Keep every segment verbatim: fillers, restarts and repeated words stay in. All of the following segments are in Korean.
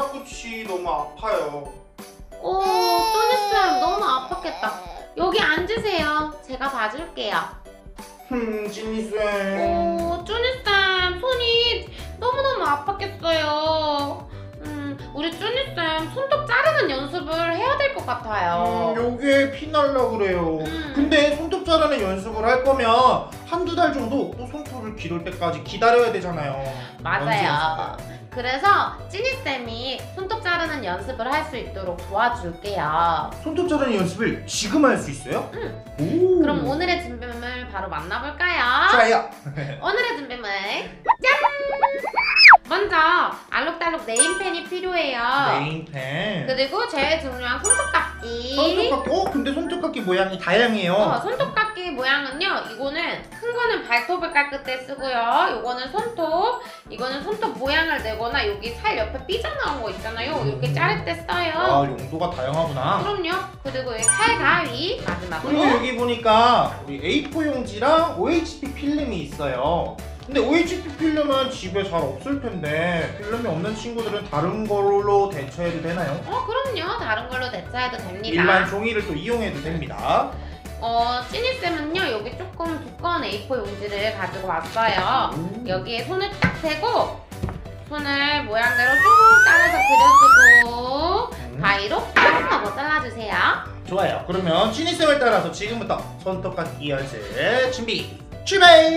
손가락끝이 너무 아파요. 오, 쪼니쌤 너무 아팠겠다. 여기 앉으세요. 제가 봐줄게요. 흠, 찐이쌤. 오, 쪼니쌤 손이 너무너무 아팠겠어요. 음, 우리 쪼니쌤 손톱 자르는 연습을 해야 될 것 같아요. 음, 요게 피날라 그래요. 음. 근데 손톱 자르는 연습을 할 거면 한두 달 정도 또 손톱을 기를 때까지 기다려야 되잖아요. 맞아요. 그래서 찐이쌤이 손톱 자르는 연습을 할 수 있도록 도와줄게요. 손톱 자르는 연습을 지금 할 수 있어요? 응. 오. 그럼 오늘의 준비물 바로 만나볼까요? 좋아요. 오늘의 준비물 짠! 먼저 알록달록 네임펜이 필요해요. 네임펜. 그리고 제일 중요한 손톱깎이. 손톱깎이. 어, 근데 손톱깎이 모양이 다양해요. 어, 손톱깎이 모양은요, 이거는 큰 거는 발톱을 깎을 때 쓰고요. 이거는 손톱, 이거는 손톱 모양을 내거나 여기 살 옆에 삐져나온 거 있잖아요. 이렇게 자를 때 써요. 아, 용도가 다양하구나. 그럼요. 그리고 이 칼 가위 마지막으로. 그리고 여기 보니까 우리 에이포 용지랑 오에이치피 필름이 있어요. 근데 오에이치피 필름은 집에 잘 없을 텐데 필름이 없는 친구들은 다른 걸로 대처해도 되나요? 어, 그럼요. 다른 걸로 대처해도 됩니다. 일반 종이를 또 이용해도 됩니다. 어, 찐이쌤은요, 여기 조금 두꺼운 에이포 용지를 가지고 왔어요. 오. 여기에 손을 딱 대고 손을 모양대로 쭉 잘라서 그려주고 음. 가위로 딱 하고 잘라주세요. 좋아요. 그러면 찐이쌤을 따라서 지금부터 손톱깎이 연습 준비 출발!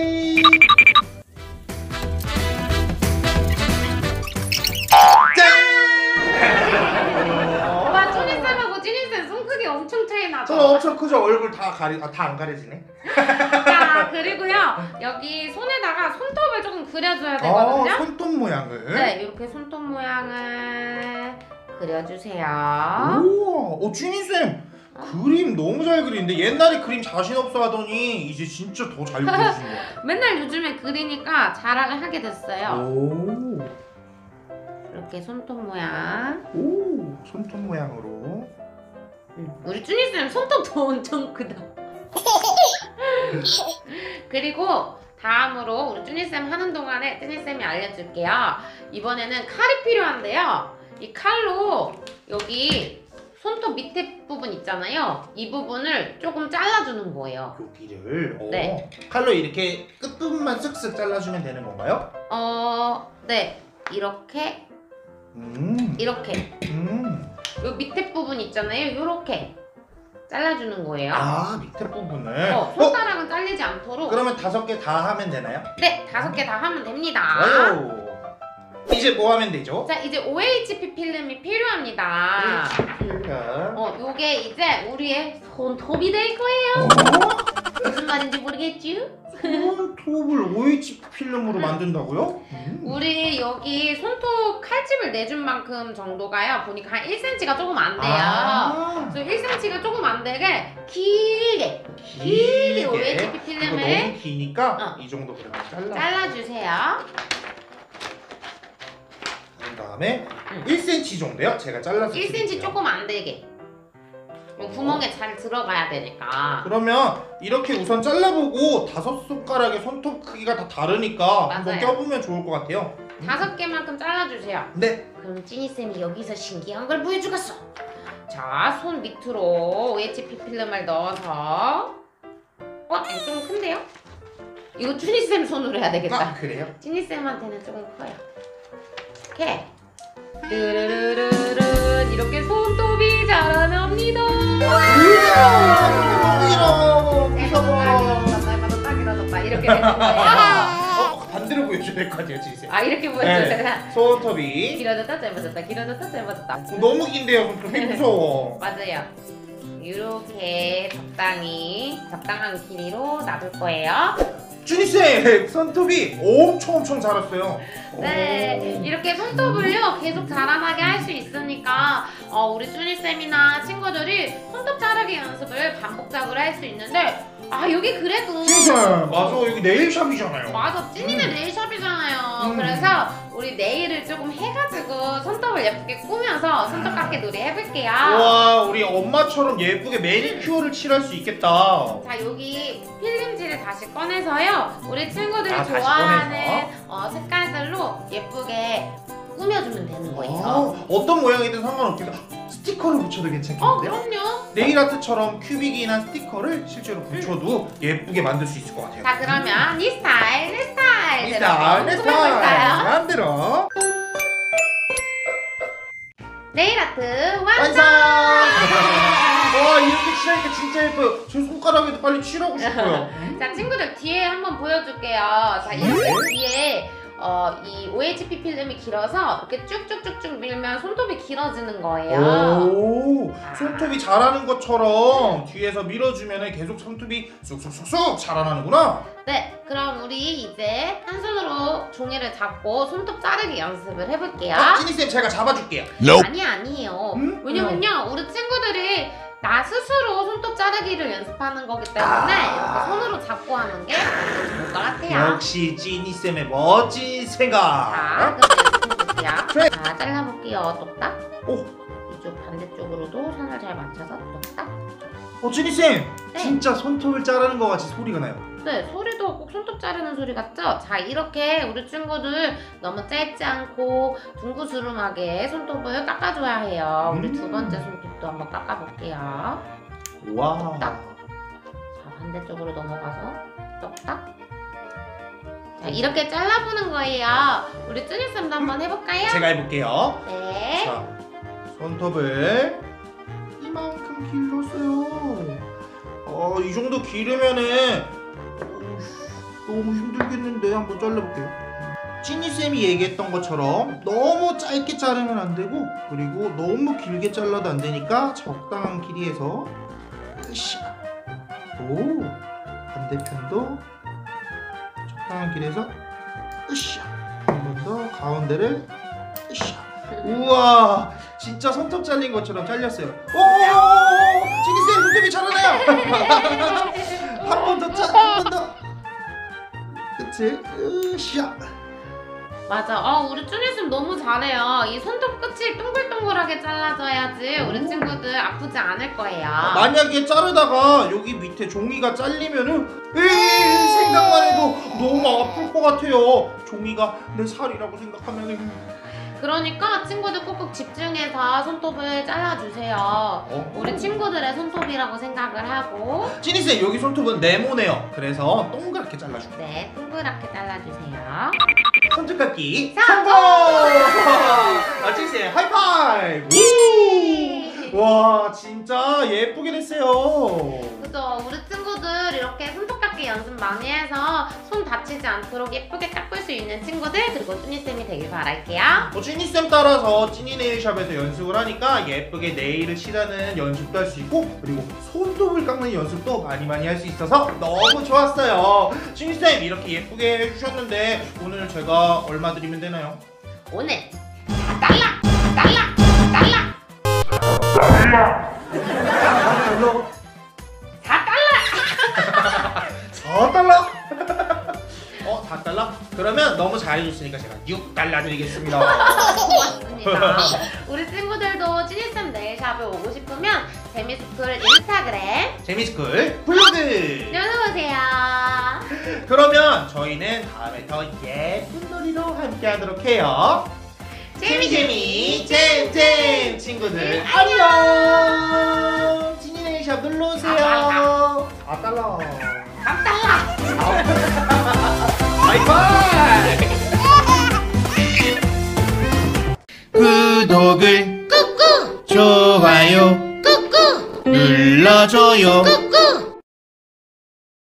와, 찐이쌤하고 찐이쌤 손 크기 엄청 차이 나죠? 저 엄청 크죠? 얼굴 다 가리, 아, 다 안 가려지네. 자, 그리고요, 여기 손에다가 손톱을 조금 그려줘야 되거든요. 아, 손톱 모양을. 네, 이렇게 손톱 모양을 그려주세요. 우와, 어, 찐이쌤 그림 너무 잘 그리는데 옛날에 그림 자신 없어 하더니 이제 진짜 더 잘 그리시는 것 같아요. 맨날 요즘에 그리니까 자랑을 하게 됐어요. 오, 이렇게 손톱 모양. 오, 손톱 모양으로. 응. 우리 쭈니쌤 손톱도 엄청 크다. 그리고 다음으로 우리 쭈니쌤 하는 동안에 쭈니쌤이 알려줄게요. 이번에는 칼이 필요한데요. 이 칼로 여기 손톱 밑에 부분 있잖아요. 이 부분을 조금 잘라주는 거예요. 여기를 오, 네. 칼로 이렇게 끝부분만 쓱쓱 잘라주면 되는 건가요? 어, 네. 이렇게, 음, 이렇게. 음. 요 밑에 부분 있잖아요. 요렇게 잘라주는 거예요. 아, 밑에 부분을. 어, 손가락은 잘리지 않도록. 그러면 다섯 개 다 하면 되나요? 네, 다섯 개 다 하면 됩니다. 좋아요. 이제 뭐 하면 되죠? 자, 이제 오에이치피 필름이 필요합니다. 필름. 어, 요게 이제 우리의 손톱이 될 거예요. 어? 무슨 말인지 모르겠죠? 손톱을 오에이치피 필름으로 만든다고요? 음. 우리 여기 손톱 칼집을 내준 만큼 정도가요. 보니까 한 일 센티미터가 조금 안 돼요. 아, 그래서 일 센티미터가 조금 안 되게 길게, 길게 오에이치피 이거 필름을 너무 기니까 어. 이 정도 그러면 잘라. 잘라주세요. 그 다음에 응. 일 센티미터 정도요? 제가 잘라서 일 센티미터 드릴게요. 조금 안 되게. 구멍에 잘 들어가야 되니까. 그러면 이렇게 우선 잘라보고 다섯 손가락의 손톱 크기가 다 다르니까 한번 맞아요. 껴보면 좋을 것 같아요. 다섯 개만큼 잘라주세요. 네. 그럼 찐이쌤이 여기서 신기한 걸 보여주겠어. 자, 손 밑으로 오에이치피 필름을 넣어서. 어? 이거 좀 큰데요? 이거 쭈니쌤 손으로 해야 되겠다. 아, 그래요? 찌니쌤한테는 조금 커요. 이렇게 르르르르르 이렇게 손톱이 자라납니다. 이야, 무서워. 딱이라도 딱이라도 딱 이렇게 되는 거예요. 어, 반대로 보여줘야 될 것 같아요, 지세. 아, 이렇게 보여줘야 되나? 네. 손톱이 길어졌다 짧아졌다 길어졌다 짧아졌다. 어, 너무 긴데요, 손톱이 무서워. 맞아요. 이렇게 적당히 적당한 길이로 놔둘 거예요. 쭈니쌤 손톱이 엄청 엄청 자랐어요. 네, 오. 이렇게 손톱을요 계속 자라나게 할 수 있으니까 어, 우리 쭈니쌤이나 친구들이 손톱 자르기 연습을 반복적으로 할 수 있는데 아, 여기 그래도 찐쌤 맞아, 여기 네일샵이잖아요. 맞아, 찐이는 음. 네일샵이잖아요. 음. 그래서 우리 네일을 조금 해가지고 손톱을 예쁘게 꾸며서 손톱 깎기 놀이 해볼게요. 와, 우리 엄마처럼 예쁘게 매니큐어를 칠할 수 있겠다. 자, 여기 필름지를 다시 꺼내서요 우리 친구들이 아, 다시 좋아하는 꺼내서? 어, 색깔들로 예쁘게 꾸며주면 되는 거예요. 아, 어떤 모양이든 상관없겠다. 스티커를 붙여도 어, 괜찮겠는데요? 그럼요. 네일 아트처럼 큐빅이나 스티커를 실제로 붙여도 예쁘게 만들 수 있을 것 같아요. 자, 그러면 네 스타일, 내 스타일. 내 스타일, 내 스타일. 꾸며볼까요? 마음대로 네일 아트 완성! 완성! 와, 이렇게 칠하니까 진짜 예뻐요. 제 손가락에도 빨리 칠하고 싶어요. 자, 친구들 뒤에 한번 보여줄게요. 자, 이렇게 뒤에 어, 이 오에이치피 필름이 길어서 이렇게 쭉쭉쭉쭉 밀면 손톱이 길어지는 거예요. 오, 손톱이 자라는 것처럼 뒤에서 밀어주면 계속 손톱이 쑥쑥쑥쑥 자라나는구나. 네, 그럼 우리 이제 한 손으로 종이를 잡고 손톱 자르기 연습을 해볼게요. 아, 찐이쌤 제가 잡아줄게요. 아니, 아니에요. 음? 왜냐면요, 우리 친구들이 나 스스로 손톱 자르기를 연습하는 거기 때문에 아. 이렇게 손으로 잡고 하는 게 좋을 것 같아요. 역시 찐이쌤의 멋진 자, 생각. 그럼 연습해볼게요. 그래. 자, 잘라볼게요. 똑딱. 오, 이쪽 반대쪽으로도 손을 잘 맞춰서 똑딱. 어, 찐이쌤 네. 진짜 손톱을 자르는 것 같이 소리가 나요. 네, 소리도 꼭 손톱 자르는 소리 같죠? 자, 이렇게 우리 친구들 너무 짧지 않고 둥그스름하게 손톱을 깎아줘야 해요. 우리 음. 두 번째 손톱도 한번 깎아볼게요. 와. 똑딱. 자, 반대쪽으로 넘어가서 똑딱. 자, 이렇게 잘라보는 거예요. 우리 쭈니쌤도 한번 해볼까요? 제가 해볼게요. 네. 자, 손톱을 이만큼 길렀어요. 어, 이 정도 기르면은 어우, 너무 힘들겠는데 한번 잘라볼게요. 찐이쌤이 얘기했던 것처럼 너무 짧게 자르면 안 되고, 그리고 너무 길게 잘라도 안 되니까 적당한 길이에서 으쌰. 오, 반대편도 적당한 길에서 으쌰. 한 번 더 가운데를 으쌰. 우와, 진짜 손톱 잘린 것처럼 잘렸어요. 오, 찐이쌤 손톱이 자라나요. 한 번 더 짜, 한 번 더. 그치? 으쌰. 맞아. 어, 우리 쭈니쌤 너무 잘해요. 이 손톱 끝이 동글동글하게 잘라줘야지 우리 친구들 아프지 않을 거예요. 만약에 자르다가 여기 밑에 종이가 잘리면은 에이, 생각만 해도 너무 아플 것 같아요. 종이가 내 살이라고 생각하면은. 그러니까 친구들 꼭꼭 집중해서 손톱을 잘라주세요. 어? 우리 친구들의 손톱이라고 생각을 하고. 찐이쌤 여기 손톱은 네모네요. 그래서 동그랗게 잘라줄게요. 네, 동그랗게 잘라주세요. 손톱깎기 성공! 아, 찐이쌤 하이파이브! 우! 와, 진짜 예쁘게 됐어요. 그죠? 우리 친구들 이렇게 손톱깎기 연습 많이 해서 손 다치지 않도록 예쁘게 깎을 수 있는 친구들, 그리고 쭈니쌤이 되길 바랄게요. 뭐 찐이쌤 따라서 찐이 네일샵에서 연습을 하니까 예쁘게 네일을 칠하는 연습도 할 수 있고, 그리고 손톱을 깎는 연습도 많이 많이 할 수 있어서 너무 좋았어요. 찐이쌤 이렇게 예쁘게 해주셨는데 오늘 제가 얼마 드리면 되나요? 오늘 사 달러! 달러! 달러! 사 달러! 사 달러? 어, 사 달러? 그러면 너무 잘해줬으니까 제가 육 달러 드리겠습니다. 고맙습니다. 우리 친구들도 찐이쌤 네일샵을 오고 싶으면 재미스쿨 인스타그램 재미스쿨 블로그! 눌러보세요. 그러면 저희는 다음에 더 예쁜 놀이로 함께 하도록 해요. 재미재미 잼잼 친구들 안녕. 찐이 네일샵 눌러오세요. 사 달러. 삼 달러! 하이파이브. 구독을 꾹꾹! 좋아요 꾹꾹! 눌러줘요.